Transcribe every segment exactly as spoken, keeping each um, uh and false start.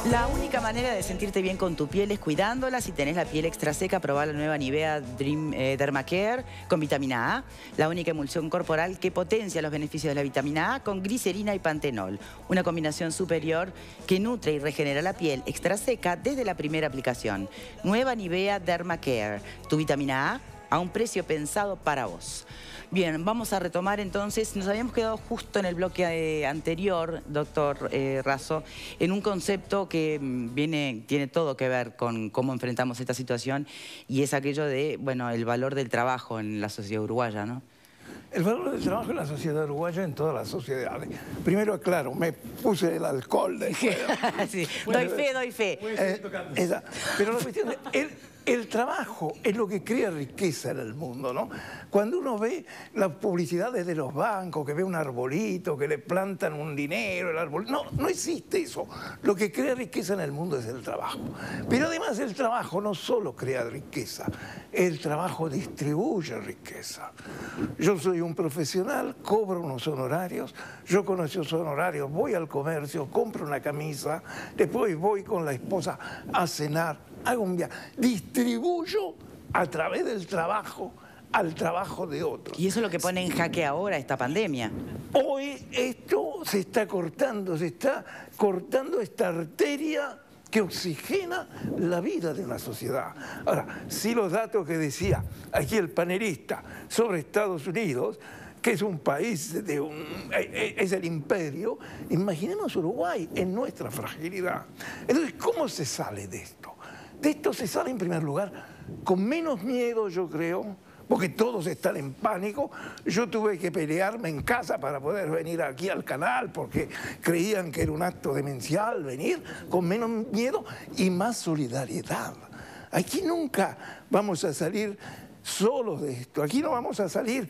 La única manera de sentirte bien con tu piel es cuidándola. Si tenés la piel extra seca, probá la nueva Nivea Dream eh, Dermacare con vitamina A. La única emulsión corporal que potencia los beneficios de la vitamina A con glicerina y pantenol. Una combinación superior que nutre y regenera la piel extra seca desde la primera aplicación. Nueva Nivea Dermacare. Tu vitamina A a un precio pensado para vos. Bien, vamos a retomar entonces. Nos habíamos quedado justo en el bloque eh, anterior, doctor eh, Razo, en un concepto que mm, viene, tiene todo que ver con cómo enfrentamos esta situación, y es aquello de, bueno, el valor del trabajo en la sociedad uruguaya, ¿no? El valor del trabajo en la sociedad uruguaya, en todas las sociedades. Primero, aclaro, me puse el alcohol de sí, doy fe, doy fe. Eh, esa. Pero la cuestión es, el, el trabajo es lo que crea riqueza en el mundo, ¿no? Cuando uno ve las publicidades de los bancos, que ve un arbolito, que le plantan un dinero, el árbol... No, no existe eso. Lo que crea riqueza en el mundo es el trabajo. Pero además el trabajo no solo crea riqueza, el trabajo distribuye riqueza. Yo soy un profesional, cobro unos honorarios, yo con esos honorarios voy al comercio, compro una camisa, después voy con la esposa a cenar, hago un viaje, distribuyo a través del trabajo al trabajo de otros. Y eso es lo que pone en jaque ahora esta pandemia. Hoy esto se está cortando, se está cortando esta arteria que oxigena la vida de una sociedad. Ahora, si los datos que decía aquí el panelista sobre Estados Unidos, que es un país, de un, es el imperio, imaginemos Uruguay en nuestra fragilidad. Entonces, ¿cómo se sale de esto? De esto se sale en primer lugar con menos miedo, yo creo, porque todos están en pánico. Yo tuve que pelearme en casa para poder venir aquí al canal porque creían que era un acto demencial venir, con menos miedo y más solidaridad. Aquí nunca vamos a salir solos de esto. Aquí no vamos a salir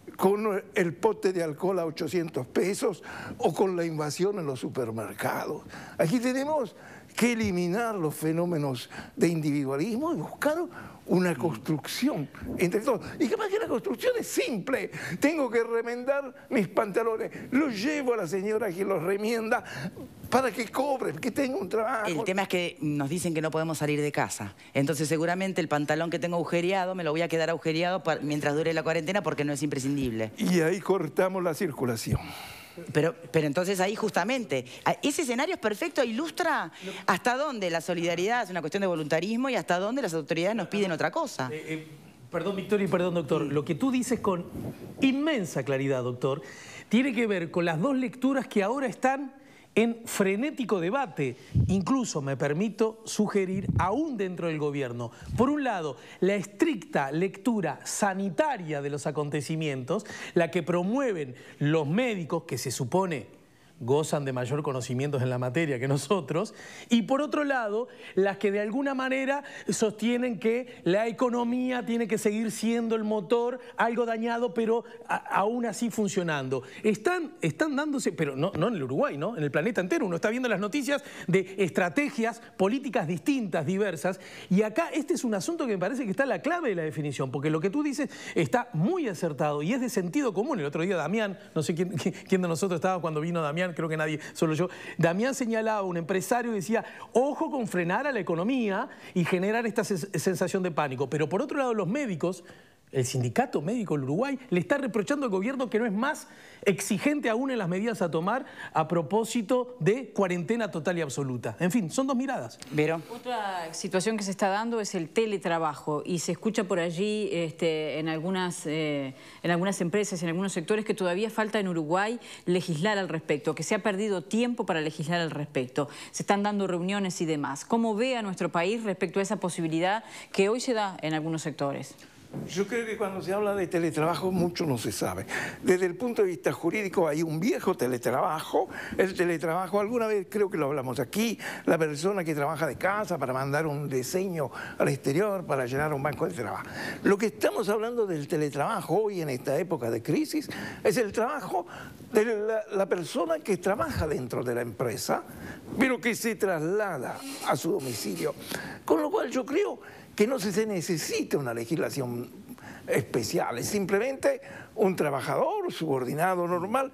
con el pote de alcohol a ochocientos pesos o con la invasión en los supermercados. Aquí tenemos que eliminar los fenómenos de individualismo y buscar una construcción entre todos. Y capaz que la construcción es simple. Tengo que remendar mis pantalones. Los llevo a la señora que los remienda para que cobre, que tenga un trabajo. El tema es que nos dicen que no podemos salir de casa. Entonces seguramente el pantalón que tengo agujereado me lo voy a quedar agujereado para, mientras dure la cuarentena, porque no es imprescindible. Y ahí cortamos la circulación. Pero, pero entonces ahí justamente, ese escenario es perfecto, ilustra hasta dónde la solidaridad es una cuestión de voluntarismo y hasta dónde las autoridades nos piden otra cosa. Eh, eh, perdón, Victoria, y perdón, doctor. Lo que tú dices con inmensa claridad, doctor, tiene que ver con las dos lecturas que ahora están en frenético debate. Incluso me permito sugerir, aún dentro del gobierno, por un lado, la estricta lectura sanitaria de los acontecimientos, la que promueven los médicos, que se supone gozan de mayor conocimientos en la materia que nosotros, y por otro lado, las que de alguna manera sostienen que la economía tiene que seguir siendo el motor, algo dañado, pero a, aún así funcionando. Están, están dándose, pero no, no en el Uruguay, ¿no? En el planeta entero. Uno está viendo las noticias de estrategias políticas distintas, diversas, y acá este es un asunto que me parece que está la clave de la definición, porque lo que tú dices está muy acertado y es de sentido común. El otro día Damián, no sé quién, quién de nosotros estaba cuando vino Damián, creo que nadie, solo yo. Damián señalaba a un empresario y decía, ojo con frenar a la economía y generar esta sensación de pánico. Pero por otro lado, los médicos, el sindicato médico del Uruguay, le está reprochando al gobierno que no es más exigente aún en las medidas a tomar a propósito de cuarentena total y absoluta. En fin, son dos miradas. ¿Vero? Otra situación que se está dando es el teletrabajo y se escucha por allí este, en, algunas, eh, en algunas empresas, en algunos sectores, que todavía falta en Uruguay legislar al respecto, que se ha perdido tiempo para legislar al respecto. Se están dando reuniones y demás. ¿Cómo ve a nuestro país respecto a esa posibilidad que hoy se da en algunos sectores? Yo creo que cuando se habla de teletrabajo mucho no se sabe. Desde el punto de vista jurídico hay un viejo teletrabajo. El teletrabajo, alguna vez creo que lo hablamos aquí, la persona que trabaja de casa para mandar un diseño al exterior, para llenar un banco de trabajo. Lo que estamos hablando del teletrabajo hoy en esta época de crisis es el trabajo de la, la persona que trabaja dentro de la empresa, pero que se traslada a su domicilio. Con lo cual yo creo que no se necesita una legislación especial, es simplemente un trabajador subordinado normal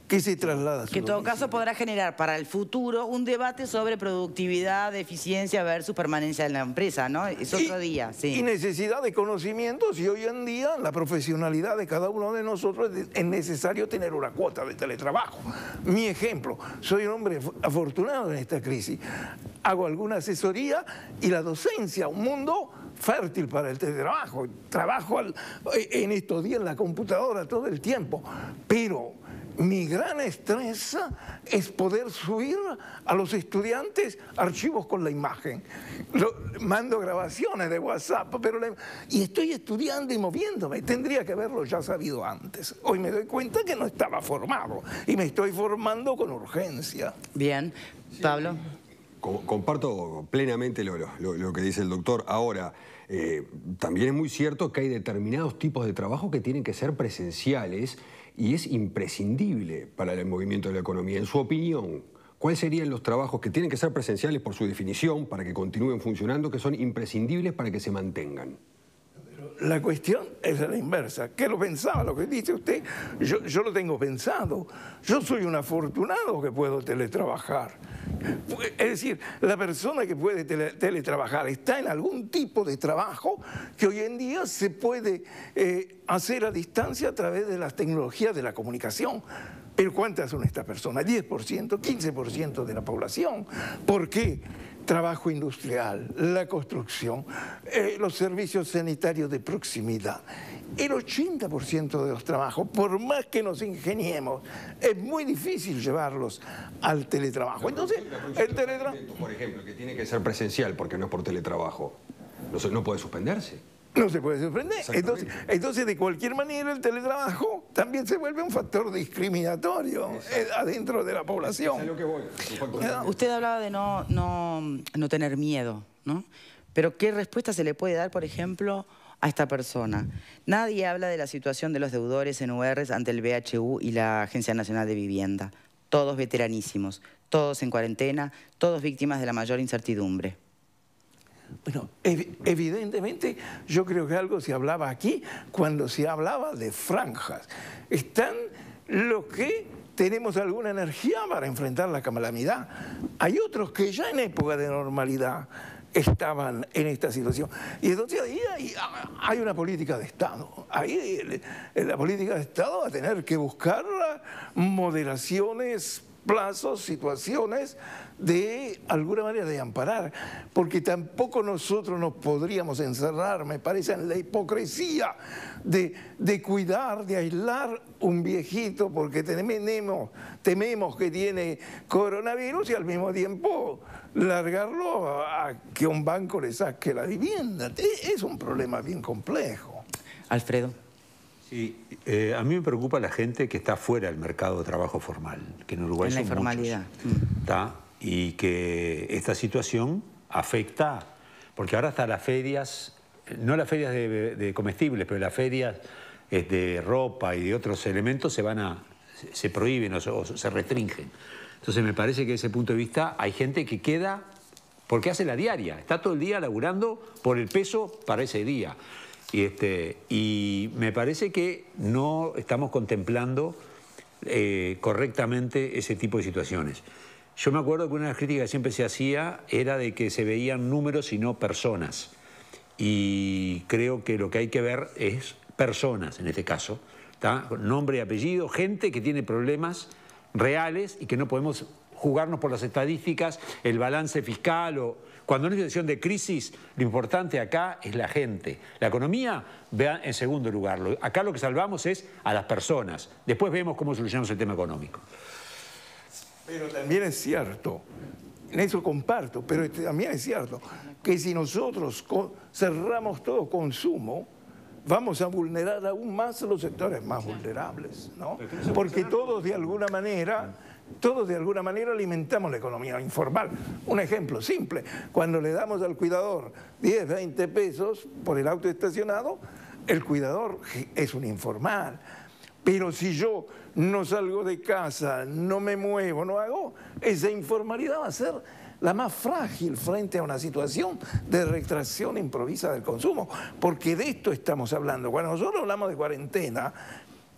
que se traslada a su Que en todo domicilio. caso podrá generar para el futuro un debate sobre productividad, eficiencia versus permanencia en la empresa, ¿no? Es otro y, día, sí. Y necesidad de conocimientos, y hoy en día la profesionalidad de cada uno de nosotros es necesario tener una cuota de teletrabajo. Mi ejemplo, soy un hombre afortunado en esta crisis. Hago alguna asesoría y la docencia, un mundo fértil para el teletrabajo. Trabajo al, en estos días en la computadora todo el tiempo, pero mi gran estrés es poder subir a los estudiantes archivos con la imagen. Lo, mando grabaciones de WhatsApp, pero la, y estoy estudiando y moviéndome. Tendría que haberlo ya sabido antes. Hoy me doy cuenta que no estaba formado y me estoy formando con urgencia. Bien. Pablo. Comparto plenamente lo, lo, lo que dice el doctor. Ahora, eh, también es muy cierto que hay determinados tipos de trabajo que tienen que ser presenciales y es imprescindible para el movimiento de la economía. En su opinión, ¿cuáles serían los trabajos que tienen que ser presenciales por su definición para que continúen funcionando, que son imprescindibles para que se mantengan? La cuestión es a la inversa. ¿Qué lo pensaba? Lo que dice usted, yo, yo lo tengo pensado. Yo soy un afortunado que puedo teletrabajar. Es decir, la persona que puede tele, teletrabajar está en algún tipo de trabajo que hoy en día se puede eh, hacer a distancia a través de las tecnologías de la comunicación. Pero ¿cuántas son estas personas? diez por ciento, quince por ciento de la población. ¿Por qué? Trabajo industrial, la construcción, eh, los servicios sanitarios de proximidad. El ochenta por ciento de los trabajos, por más que nos ingeniemos, es muy difícil llevarlos al teletrabajo. Entonces, el teletrabajo... Por ejemplo, que tiene que ser presencial porque no es por teletrabajo, no, no puede suspenderse. No se puede suspender. Entonces, entonces, de cualquier manera, el teletrabajo también se vuelve un factor discriminatorio eh, adentro de la población. Es a lo que voy. Usted hablaba de no, no, no tener miedo, ¿no? Pero ¿qué respuesta se le puede dar, por ejemplo, a esta persona? Nadie habla de la situación de los deudores en U R ante el B H U y la Agencia Nacional de Vivienda. Todos veteranísimos, todos en cuarentena, todos víctimas de la mayor incertidumbre. Bueno, ev evidentemente yo creo que algo se hablaba aquí cuando se hablaba de franjas. Están los que tenemos alguna energía para enfrentar la calamidad. Hay otros que ya en época de normalidad estaban en esta situación. Y entonces ahí hay, hay una política de Estado. Ahí la política de Estado va a tener que buscar moderaciones, plazos, situaciones de alguna manera de amparar, porque tampoco nosotros nos podríamos encerrar, me parece, en la hipocresía de, de cuidar, de aislar un viejito porque tememos, tememos que tiene coronavirus y al mismo tiempo largarlo a, a que un banco le saque la vivienda. Es un problema bien complejo. Alfredo. Sí, eh, a mí me preocupa la gente que está fuera del mercado de trabajo formal, que en Uruguay en la son informalidad. muchos, ¿tá? Y que esta situación afecta, porque ahora hasta las ferias, no las ferias de, de comestibles, pero las ferias eh, de ropa y de otros elementos se van a, se prohíben o, o se restringen. Entonces me parece que desde ese punto de vista hay gente que queda, porque hace la diaria, está todo el día laburando por el peso para ese día. Y, este, y me parece que no estamos contemplando eh, correctamente ese tipo de situaciones. Yo me acuerdo que una de las críticas que siempre se hacía era de que se veían números y no personas. Y creo que lo que hay que ver es personas en este caso, ¿tá? Nombre y apellido, gente que tiene problemas reales y que no podemos jugarnos por las estadísticas, el balance fiscal o... Cuando en una situación de crisis, lo importante acá es la gente. La economía vea en segundo lugar. Acá lo que salvamos es a las personas. Después vemos cómo solucionamos el tema económico. Pero también es cierto, en eso comparto, pero también es cierto que si nosotros cerramos todo consumo, vamos a vulnerar aún más los sectores más vulnerables, ¿no? Porque todos de alguna manera... Todos de alguna manera alimentamos la economía informal. Un ejemplo simple, cuando le damos al cuidador diez, veinte pesos por el auto estacionado, el cuidador es un informal. Pero si yo no salgo de casa, no me muevo, no hago, esa informalidad va a ser la más frágil frente a una situación de retracción improvisa del consumo. Porque de esto estamos hablando. Cuando nosotros hablamos de cuarentena,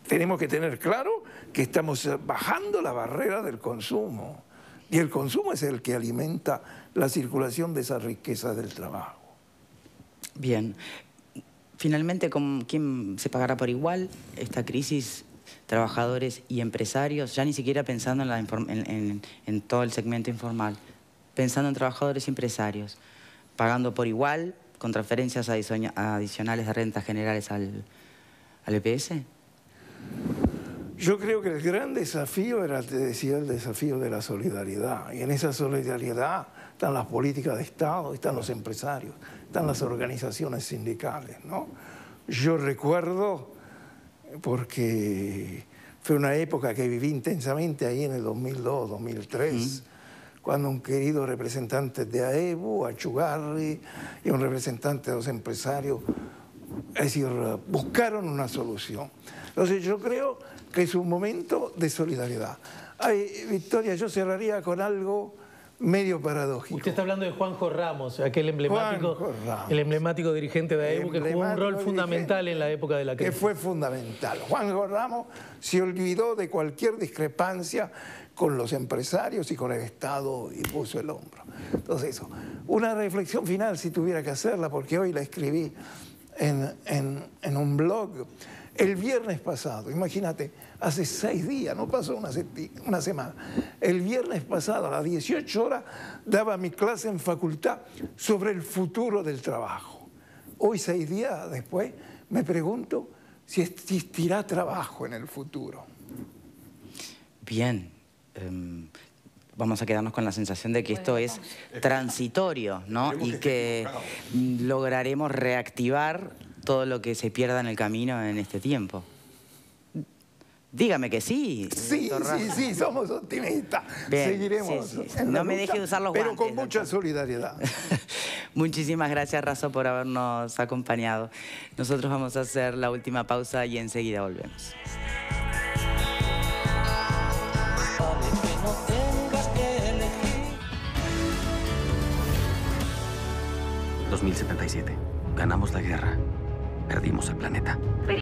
tenemos que tener claro que estamos bajando la barrera del consumo. Y el consumo es el que alimenta la circulación de esa riqueza del trabajo. Bien. Finalmente, ¿quién se pagará por igual esta crisis? Trabajadores y empresarios, ya ni siquiera pensando en, la en, en, en todo el segmento informal, pensando en trabajadores y empresarios, pagando por igual, con transferencias adicionales de rentas generales al, al E P S. Yo creo que el gran desafío era, te decía, el desafío de la solidaridad. Y en esa solidaridad están las políticas de Estado, están los empresarios, están las organizaciones sindicales, ¿no? Yo recuerdo, porque fue una época que viví intensamente ahí en el dos mil dos, dos mil tres, mm. cuando un querido representante de AEBU, Achugarri, y un representante de los empresarios, es decir, buscaron una solución. Entonces yo creo que es un momento de solidaridad. Ay, Victoria, yo cerraría con algo medio paradójico. Usted está hablando de Juanjo Ramos, aquel emblemático, Ramos. el emblemático dirigente de AEBU que jugó un rol fundamental en la época de la crisis. Que fue fundamental. Juanjo Ramos se olvidó de cualquier discrepancia con los empresarios y con el Estado y puso el hombro. Entonces eso, una reflexión final si tuviera que hacerla, porque hoy la escribí en, en, en un blog. El viernes pasado, imagínate, hace seis días, no pasó una, una semana, el viernes pasado a las dieciocho horas daba mi clase en facultad sobre el futuro del trabajo. Hoy, seis días después, me pregunto si existirá trabajo en el futuro. Bien. Um... Vamos a quedarnos con la sensación de que esto es transitorio, ¿no? Y que lograremos reactivar todo lo que se pierda en el camino en este tiempo. Dígame que sí. Sí, sí, sí, somos optimistas. Bien, seguiremos. Sí, sí. No me deje de usar los pero guantes. Pero con mucha doctor. solidaridad. Muchísimas gracias, Razo, por habernos acompañado. Nosotros vamos a hacer la última pausa y enseguida volvemos. dos mil setenta y siete. Ganamos la guerra. Perdimos el planeta.